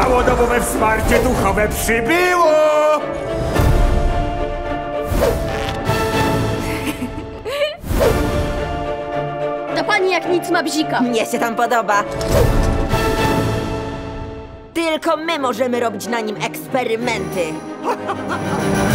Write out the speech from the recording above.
Całodobowe wsparcie duchowe przybyło! Ta pani jak nic ma bzika. Mnie się tam podoba. Tylko my możemy robić na nim eksperymenty.